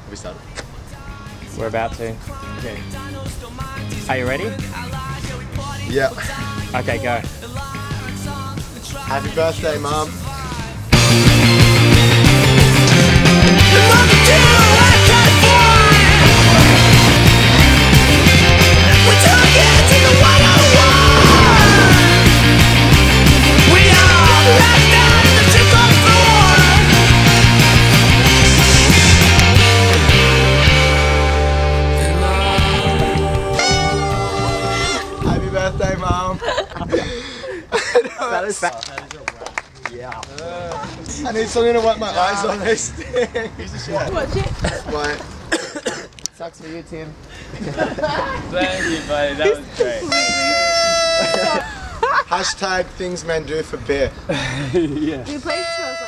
We started. We're about to. Okay. Are you ready? Yeah. Okay, go. Happy birthday, Mum. Happy birthday, Mum. That is yeah. I need something to wipe my eyes on this thing. Watch it. Right. Sucks for you, Tim. Thank you, buddy. That was great. Hashtag things men do for beer. Yeah. Your place smells like